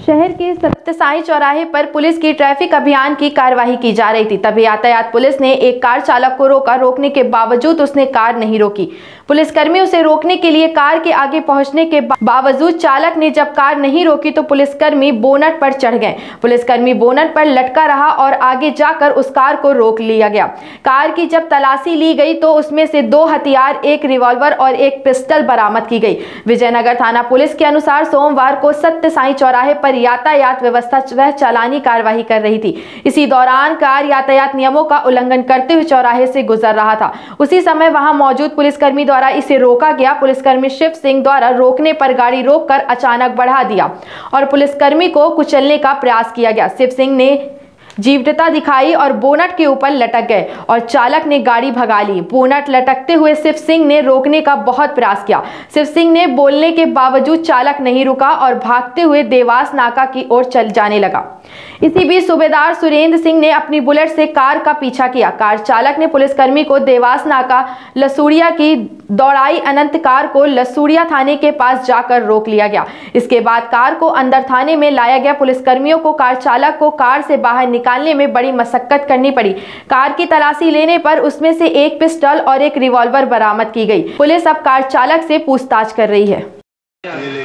शहर के सत्यसाई चौराहे पर पुलिस की ट्रैफिक अभियान की कार्यवाही की जा रही थी। तभी यातायात पुलिस ने एक कार चालक को रोका। रोकने के बावजूद उसने कार नहीं रोकी। पुलिसकर्मी उसे रोकने के लिए कार के आगे पहुंचने के बावजूद चालक ने जब कार नहीं रोकी तो पुलिसकर्मी बोनट पर चढ़ गए। पुलिसकर्मी बोनट पर लटका रहा और आगे जाकर उस कार को रोक लिया गया। कार की जब तलाशी ली गई तो उसमें से 2 हथियार, एक रिवॉल्वर और एक पिस्टल बरामद की गई। विजयनगर थाना पुलिस के अनुसार सोमवार को सत्यसाई चौराहे पर यातायात व्यवस्था वह चालानी कार्यवाही कर रही थी। इसी दौरान कार यातायात नियमों का उल्लंघन करते हुए चौराहे से गुजर रहा था। उसी समय वहां मौजूद पुलिसकर्मी द्वारा इसे रोका गया। पुलिसकर्मी शिव सिंह द्वारा रोकने पर गाड़ी रोककर अचानक बढ़ा दिया और पुलिसकर्मी को कुचलने का प्रयास किया गया। शिव सिंह ने जीवटता दिखाई और बोनट के ऊपर लटक गए और चालक ने गाड़ी भगा ली। बोनट लटकते हुए शिव सिंह ने रोकने का बहुत प्रयास किया। शिव सिंह ने बोलने के बावजूद चालक नहीं रुका और भागते हुए देवास नाका की ओर चल जाने लगा। इसी बीच सूबेदार सुरेंद्र सिंह ने अपनी बुलेट से कार का पीछा किया। कार चालक ने पुलिसकर्मी को देवास नाका लसूड़िया की दौड़ाई। अनंत कार को लसूड़िया थाने के पास जाकर रोक लिया गया। इसके बाद कार को अंदर थाने में लाया गया। पुलिसकर्मियों को कार चालक को कार से बाहर निकालने में बड़ी मशक्कत करनी पड़ी। कार की तलाशी लेने पर उसमें से एक पिस्टल और एक रिवॉल्वर बरामद की गई। पुलिस अब कार चालक से पूछताछ कर रही है।